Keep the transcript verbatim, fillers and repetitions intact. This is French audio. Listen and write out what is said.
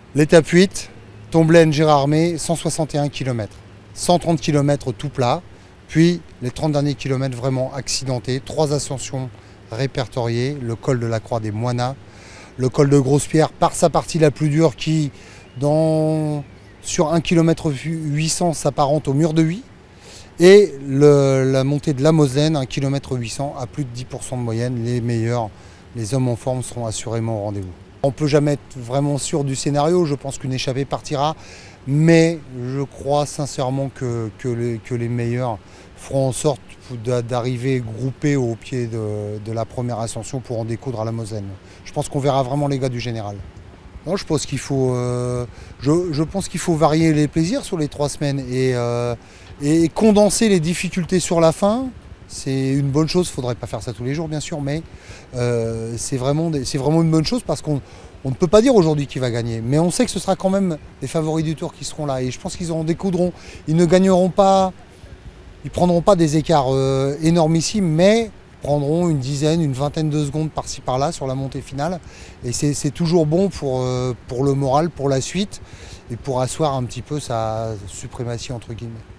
L'étape huit, Tomblaine-Gérardmer, cent soixante et un kilomètres. cent trente kilomètres tout plat, puis les trente derniers kilomètres vraiment accidentés. Trois ascensions répertoriées, le col de la Croix des Moinas, le col de Grosse-Pierre par sa partie la plus dure qui, dans, sur un kilomètre huit cents, s'apparente au mur de Huy, et le, la montée de la Moselle, un kilomètre huit cents à plus de dix pour cent de moyenne. Les meilleurs, les hommes en forme seront assurément au rendez-vous. On ne peut jamais être vraiment sûr du scénario, je pense qu'une échappée partira, mais je crois sincèrement que, que, les, que les meilleurs feront en sorte d'arriver groupés au pied de, de la première ascension pour en découdre à la Moselle. Je pense qu'on verra vraiment les gars du général. Non, je pense qu'il faut, euh, je, je pense qu'il faut varier les plaisirs sur les trois semaines et, euh, et condenser les difficultés sur la fin. C'est une bonne chose, il ne faudrait pas faire ça tous les jours bien sûr, mais euh, c'est vraiment, vraiment une bonne chose parce qu'on on ne peut pas dire aujourd'hui qui va gagner. Mais on sait que ce sera quand même les favoris du tour qui seront là et je pense qu'ils en découdront. Ils ne gagneront pas, ils ne prendront pas des écarts euh, énormissimes, mais prendront une dizaine, une vingtaine de secondes par-ci par-là sur la montée finale. Et c'est toujours bon pour, euh, pour le moral, pour la suite et pour asseoir un petit peu sa suprématie entre guillemets.